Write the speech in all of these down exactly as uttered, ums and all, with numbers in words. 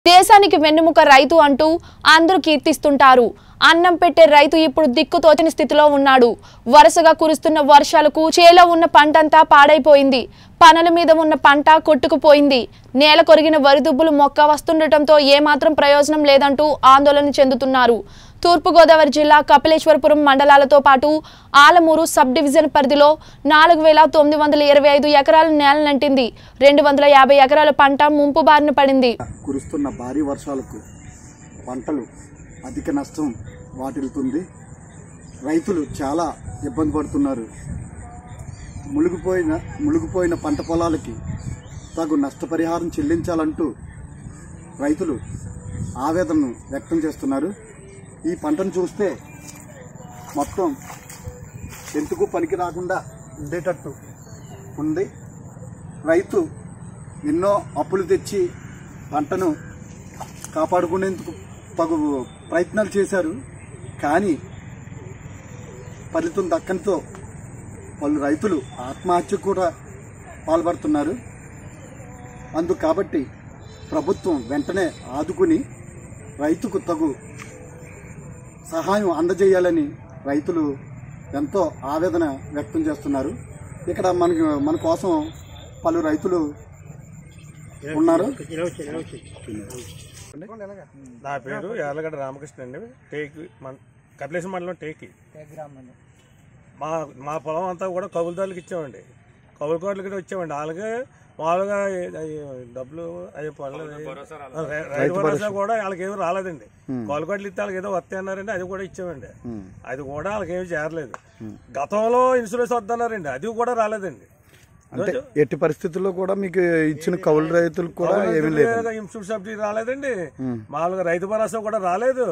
దేశానికి వెన్నెముక రైతు అంటూ అందరూ కీర్తిస్తుంటారు. అన్నం పెట్టే రైతు ఇప్పుడు దిక్కుతోచని స్థితిలో ఉన్నాడు. వరుసగా కురుస్తున్న వర్షాలకు చేలో ఉన్న పంటంతా పాడైపోయింది. పనల మీద ఉన్న పంట కొట్టుకుపోయింది. నేల కొరిగిన వరిదుబ్బులు మొక్క వస్తుండటంతో ఏమాత్రం ప్రయోజనం లేదంటూ ఆందోళన చెందుతున్నారు. తూర్పుగోదావరి జిల్లా కపిలేశ్వరపురం మండలాలతో పాటు ఆలమూరు సబ్ డివిజన్ పరిధిలో నాలుగు వేల తొమ్మిది వందల ఇరవై ఐదు ఎకరాల నేల నంటింది. రెండు వందల యాభై ఎకరాల పంట ముంపు బారిన పడింది. కురుస్తున్న భారీ వర్షాలకు పంటలు అధిక నష్టం వాటిల్లుతుంది. రైతులు చాలా ఇబ్బంది పడుతున్నారు. మునిగిపోయిన మునిగిపోయిన పంట పొలాలకి తగు నష్టపరిహారం చెల్లించాలంటూ రైతులు ఆవేదనను వ్యక్తం చేస్తున్నారు. ఈ పంటను చూస్తే మొత్తం ఎందుకు పనికి రాకుండా ఉండేటట్టు ఉంది. రైతు ఎన్నో అప్పులు తెచ్చి పంటను కాపాడుకునేందుకు తగు ప్రయత్నాలు చేశారు. కానీ ఫలితం దక్కనితో వాళ్ళు రైతులు ఆత్మహత్య కూడా పాల్పడుతున్నారు. అందుకు కాబట్టి ప్రభుత్వం వెంటనే ఆదుకుని రైతుకు తగు సహాయం అందజేయాలని రైతులు ఎంతో ఆవేదన వ్యక్తం చేస్తున్నారు. ఇక్కడ మనకి మన కోసం పలు రైతులు ఉన్నారు. నా పేరు యార్లగడ్డ రామకృష్ణ అండి. టేకి మన కపిలేశ్వరం మండలం టేకి మా మా పొలం అంతా కూడా కౌలుదారులకు ఇచ్చామండి. కౌలుదారులకి ఇచ్చామండి. అలాగే మామూలుగా డబ్బులు అయ్యే పర్లేదు. రైతు భరోసా కూడా వాళ్ళకి ఏమి రాలేదండి. కౌలుదారులు ఇస్తే వాళ్ళకి ఏదో వస్తాయి అన్నారండి. అది కూడా ఇచ్చామండి. అది కూడా వాళ్ళకి ఏమి చేరలేదు. గతంలో ఇన్సూరెన్స్ వద్దన్నారండి. అది కూడా రాలేదండి. అంటే ఎట్టి పరిస్థితుల్లో కూడా మీకు ఇచ్చిన కౌలు రైతులకు కూడా ఏమీ లేదు. ఇన్సూరెన్స్ సబ్సిడీ రాలేదండి. మామూలుగా రైతు భరోసా కూడా రాలేదు.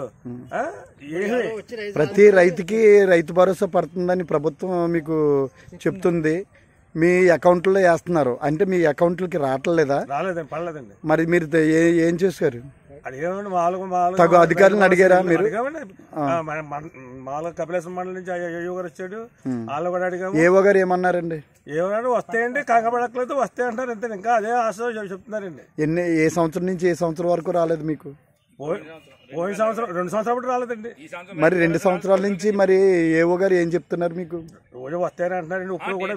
ప్రతి రైతుకి రైతు భరోసా పడుతుందని ప్రభుత్వం మీకు చెప్తుంది. మీ అకౌంట్లో వేస్తున్నారు అంటే మీ అకౌంట్లకి రావట్లేదా? రాలేదండి, పడలేదండి. మరి మీరు ఏం చేశారు? అడిగామండి. మామూలుగా మామూలుగా తగు అధికారులను అడిగారా మీరు? అడిగామండి. మామూలుగా కపిలేశ్వరం మండలం నుంచి ఏఓ గారు వచ్చాడు. వాళ్ళు కూడా అడిగాము. ఏఓ గారు ఏమన్నారండి? ఏమన్నాడు, వస్తాయండి, కంగపడట్లేదు, వస్తాయి అంటారు. అంతే, ఇంకా అదే ఆశ చెప్తున్నారండి. ఎన్ని ఏ సంవత్సరం నుంచి ఏ సంవత్సరం వరకు రాలేదు మీకు? పోయిన సంవత్సరం రెండు సంవత్సరాలు రాలేదండి. మరి రెండు సంవత్సరాల నుంచి మరి ఏఓ గారు ఏం చెప్తున్నారు మీకు? రోజు వస్తాయని అంటున్నారండి. ఇప్పుడు కూడా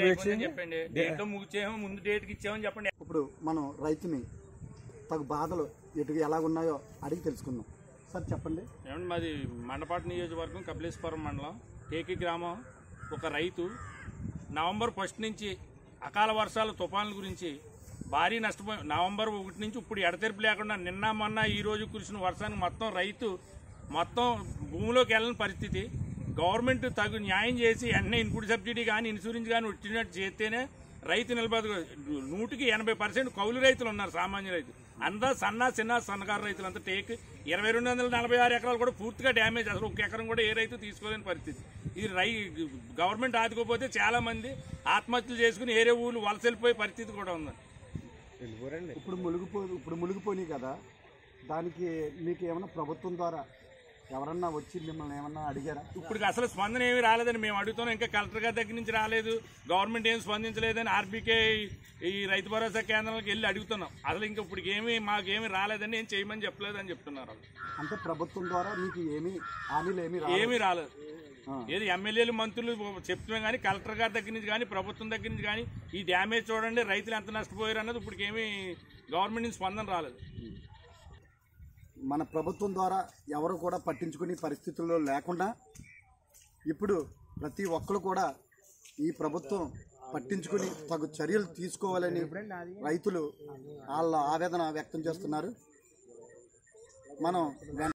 ఇప్పుడు మనం రైతుని తగు బాధలు ఎటు ఎలాగున్నాయో అడిగి తెలుసుకుందాం. సార్ చెప్పండి. ఏమంటే మాది మండపాటి నియోజకవర్గం కపిలేశ్వరం మండలం టేకి గ్రామం. ఒక రైతు నవంబర్ ఫస్ట్ నుంచి అకాల వర్షాల తుఫాన్ల గురించి భారీ నష్టపోయి నవంబర్ ఒకటి నుంచి ఇప్పుడు ఎడతెరిపి లేకుండా నిన్న మొన్న ఈ రోజు కురిసిన వర్షానికి మొత్తం రైతు మొత్తం భూమిలోకి వెళ్ళని పరిస్థితి. గవర్నమెంట్ తగు న్యాయం చేసి అన్నీ ఇన్పుట్ సబ్సిడీ కానీ ఇన్సూరెన్స్ కానీ వచ్చినట్టు చేస్తేనే రైతు నిలబడ. నూటికి ఎనభై పర్సెంట్ కౌలు రైతులు ఉన్నారు, సామాన్య రైతు. అంతా సన్న చిన్న సన్నకారు రైతులు అంతా టేక్ ఇరవై రెండు వందల నలభై ఆరు ఎకరాలు కూడా పూర్తిగా డ్యామేజ్. అసలు ఒక ఎకరం కూడా ఏ రైతు తీసుకోలేని పరిస్థితి. ఇది రై గవర్నమెంట్ ఆదుకోకపోతే చాలా మంది ఆత్మహత్యలు చేసుకుని ఏరే ఊళ్ళు వలస వెళ్ళిపోయే పరిస్థితి కూడా ఉంది. ఇప్పుడు మునిగిపో ఇప్పుడు మునిగిపోయి కదా, దానికి మీకు ఏమన్నా ప్రభుత్వం ద్వారా ఎవరన్నా వచ్చి మిమ్మల్ని ఏమన్నా అడిగారా? ఇప్పుడు అసలు స్పందన ఏమి రాలేదని మేము అడుగుతున్నాం. ఇంకా కలెక్టర్ గారి దగ్గర నుంచి రాలేదు, గవర్నమెంట్ ఏం స్పందించలేదని ఆర్బీకే ఈ రైతు భరోసా కేంద్రాలకు వెళ్ళి అడుగుతున్నాం. అసలు ఇంకా ఇప్పుడు ఏమి మాకేమి రాలేదని ఏం చేయమని చెప్పలేదని చెప్తున్నారు. అంటే ప్రభుత్వం ద్వారా మీకు ఏమి హామీలు ఏమి ఏమీ రాలేదు. ఏది ఎమ్మెల్యేలు మంత్రులు చెప్తున్నాం కానీ కలెక్టర్ గారి దగ్గర నుంచి కానీ ప్రభుత్వం దగ్గర నుంచి కానీ ఈ డ్యామేజ్ చూడండి, రైతులు ఎంత నష్టపోయారు అన్నది ఇప్పుడు ఏమీ గవర్నమెంట్ నుంచి స్పందన రాలేదు. మన ప్రభుత్వం ద్వారా ఎవరు కూడా పట్టించుకునే పరిస్థితుల్లో లేకుండా ఇప్పుడు ప్రతి ఒక్కరు కూడా ఈ ప్రభుత్వం పట్టించుకుని తగు చర్యలు తీసుకోవాలని రైతులు వాళ్ళ ఆవేదన వ్యక్తం చేస్తున్నారు. మనం